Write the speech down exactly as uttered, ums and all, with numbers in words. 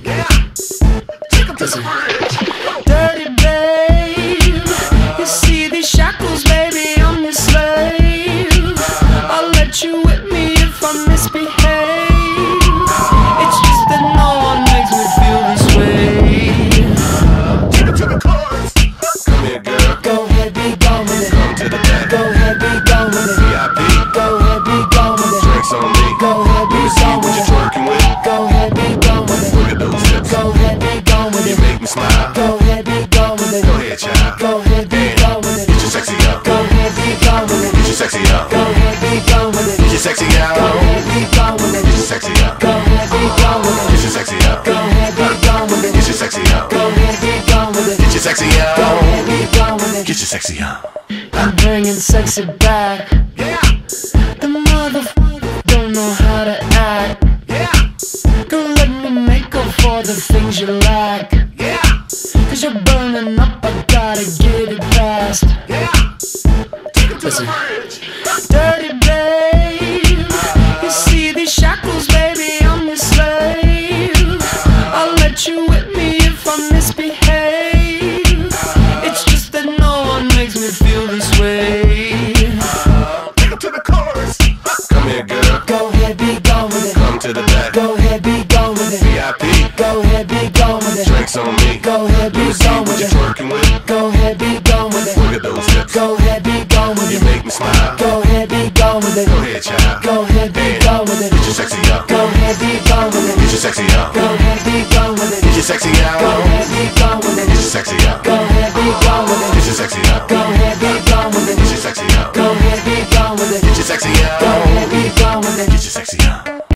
Yeah. Take 'em to the bridge. Dirty babe, you see these shackles, baby, I'm your slave. I'll let you whip me if I misbehave. It's just that no one makes me feel this way. Take 'em to the chorus. Come here, girl. Go ahead, be gone with it. Come to the back. Go ahead, be gone with it. V I P. Go ahead, be gone with it. Drinks on me. Go ahead, be Let me see gone what with you're it. twerking with. Go ahead, be gone with it. Look at those hips. Go ahead, be gone with You it. make me smile. Go ahead, be gone with it. Go ahead, child. Go ahead, be gone with it. Get your sexy up. Go ahead, be gone with it. Get your sexy up. Go ahead, be gone with it. Get your sexy Go out. ahead, be gone with it. Get your sexy up. Go ahead, be gone with it. Get your sexy up. Go ahead, be gone with it. Get your sexy up. Go ahead, be gone with it. Get your sexy Go up. ahead, be gone with it. Get your sexy up. I'm bringing sexy back. Yeah. The motherfucker don't know how to act. Yeah. Don't let me make up for the things you lack. Yeah. Cause you're burning up, I gotta get it fast. Yeah. Take 'em to the Listen. bridge. Dirty babe, you see these shackles, baby, I'm your slave. I'll let you whip me if I misbehave. It's just that no one makes me feel this way. Take 'em to the chorus. Come here, girl. Go ahead, be gone with it. Come to the back. Go ahead, be gone with it. V I P. Go ahead, be gone with it. Drinks on me. Go ahead, be Let me see gone what with you're it. twerking with. Go ahead, be gone with it. Look at those hips. Go ahead, be gone with You it. make me smile. Go ahead, be gone with it. Go ahead, child. Go ahead, be gone with it. Get your sexy up. Go ahead, be gone with it. Get your sexy up. Go ahead, be gone with it. Get your sexy Go out. ahead, be gone with Get it. your sexy up. Go ahead, be gone with Get it. your sexy up. Go ahead, be